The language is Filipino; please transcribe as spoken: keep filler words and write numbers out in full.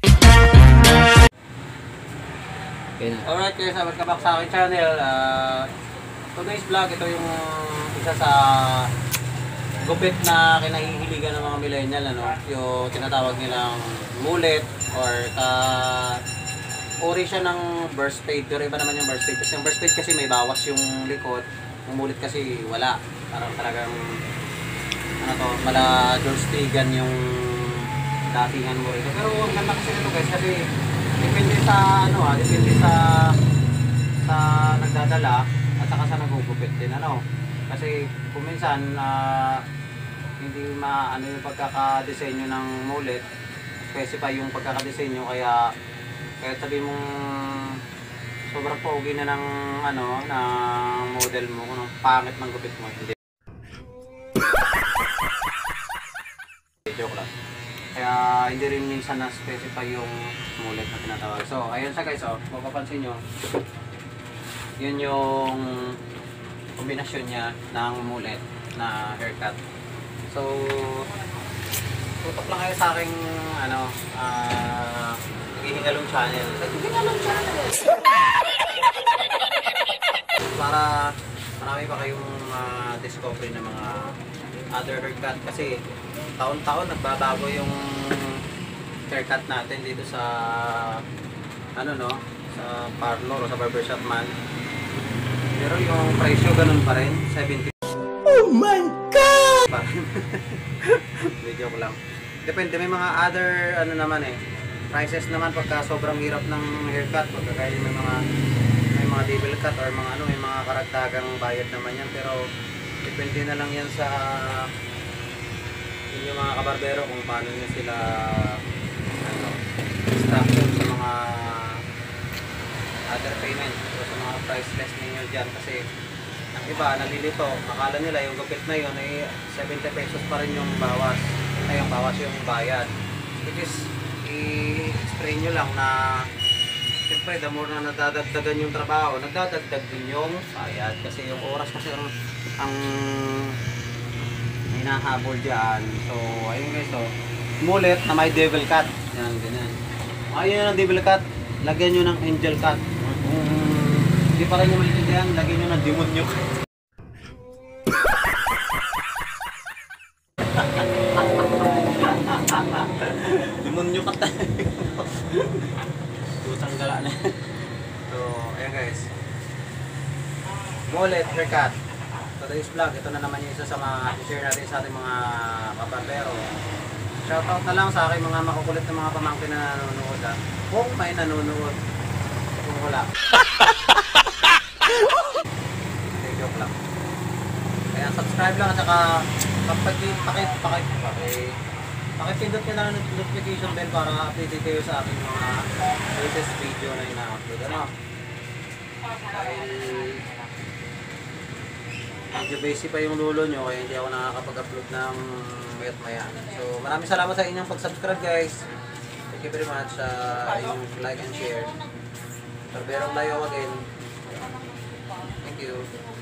Okay na. Alright guys, welcome back sa aking channel. Uh, today's vlog, ito yung isa sa gupit na kinahihiligan ng mga millennial, ano? Yung tinatawag nilang mullet or ka uri siya ng burst fade. Pero iba naman yung burst fade. Kasi yung burst fade kasi may bawas yung likod. Yung mullet kasi wala. Parang talagang ano to, mala George Tegan yung datingan mo rin. Pero ang ganda kasi nito guys kasi depende sa ano ah, depende sa sa nagdadala at saka sa nagugupit din, ano. Kasi kung minsan uh, hindi maano yung pagkakadesenyo ng mullet, specify yung pagkakadesenyo, kaya kaya sabi mong sobrang pogi na ng ano ng model mo, kung pangit ng gupit mo, hindi. Joke lang. Kaya hindi rin minsan na-specify yung mullet na tinatawag. So, ayun siya guys, oh. Mapapansin nyo, yun yung kombinasyon niya ng mullet na haircut. So, tutok lang kayo sa aking ano, ah, uh, Naghihingalong channel. Naghihingalong channel! Para marami pa kayong uh, discovery ng mga other haircut, kasi taon-taon nagbabago yung haircut natin dito sa ano no, sa parlor o sa barbershop man. Pero yung presyo ganun pa rin, seventy. Oh my god! Video ko lang. Depende, may mga other ano naman eh, prices naman pagka sobrang hirap ng haircut, pagka kaya may mga may mga double cut or mga ano, may mga karagdagang bayad naman yan. Pero depende na lang yan sa yung mga kabarbero kung paano nyo sila ano, instruction sa mga other payment o sa mga price list ninyo dyan. Kasi ang iba nalilito, akala nila yung gupit na yun ay seventy pesos pa rin yung bawas, ay yung bawas yung bayad, which is i-explain nyo lang na siyempre the more na nadadagdagan yung trabaho, nagdadagdag din yung bayad, kasi yung oras kasi ang, ang hinahabol dyan. So ayun guys, so mullet na may devil cut, yan ganyan. Ayun ang devil cut, lagyan nyo ng angel cut. Kung hindi pa rin nyo maintindihan, lagyan nyo ng demonyo cut. Demonyo cut. Kusang gala na. So ayan guys, mullet haircut. Today's vlog, ito na naman yung isa sa mga share natin sa ating mga kaparbero. Shoutout na lang sa aking mga makukulit na mga pamangkin na nanonood, ha? Kung may nanonood, kung wala. Okay, joke lang. Kaya subscribe lang at saka pakipakit, pakit, pakit, pakit. Pakipindot nyo na ng notification bell para update kayo sa aking mga latest video na ina-upload. Ano? Dahil medyo basic pa yung lulo nyo, kaya hindi ako nakakapag-upload ng mayat maya. So maraming salamat sa inyong pag-subscribe guys. Thank you very much. Uh, yung like and share. Barberong Layo again. Thank you.